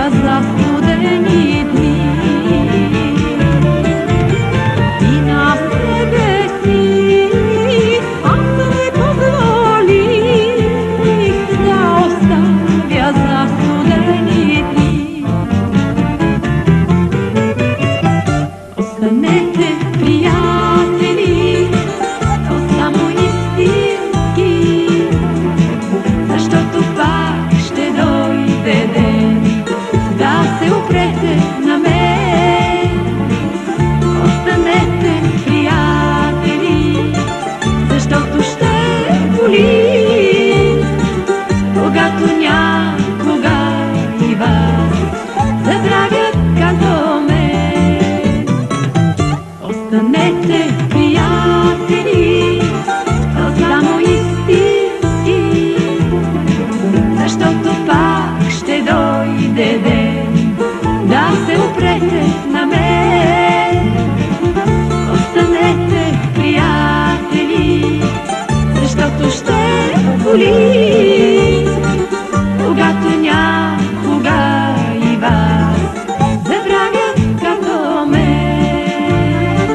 za studeni dni. I na sebe si, ako ne dozvolih da ostavlja za studeni dni. Ostanete prijatelji, to samo istinski, защото пак ще дойде ден да се упрете на мен. Останете приятели, защото ще боли, когато някога и вас забравят като мен. Останете приятели, то само истински, защото пак ще дойде ден да се упрете на мен. Останете приятели, защото ще боли, когато някога и вас забравят като мен.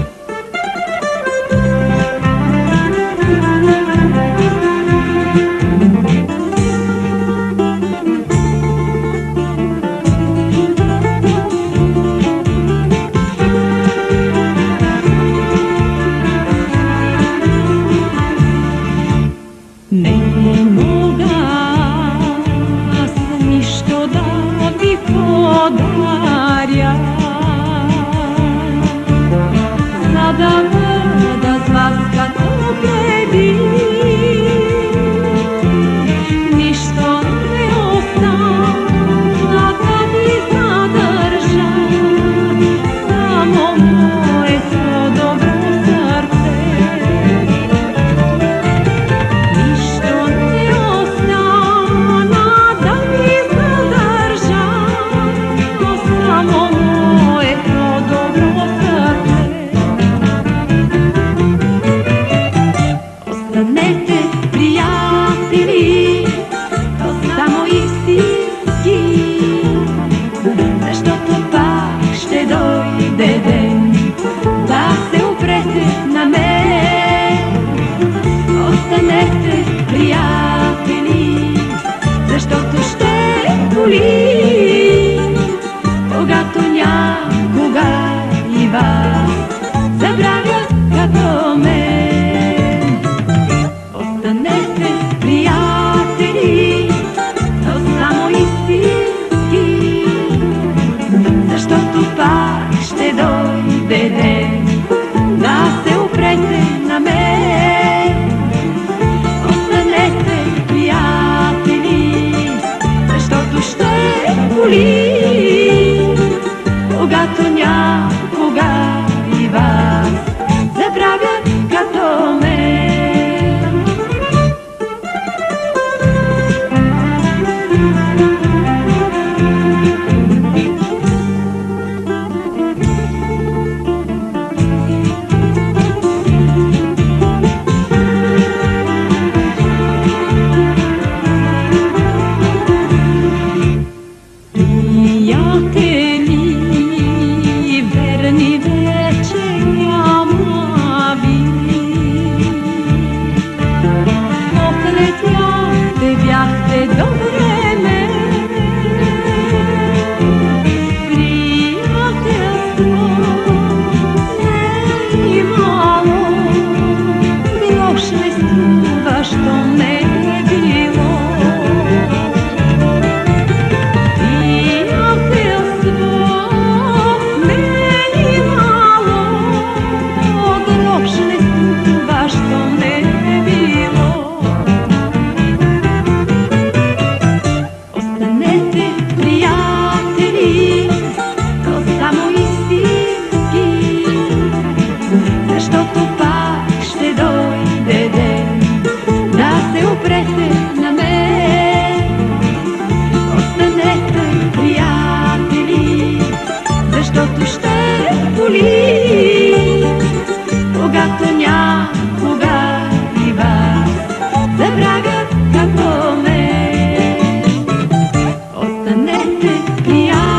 Не мога аз нищо да ви подаря, за да бъда с вас като преди. Нищо не остана да ви задържа, само моето добро сърце. и аз.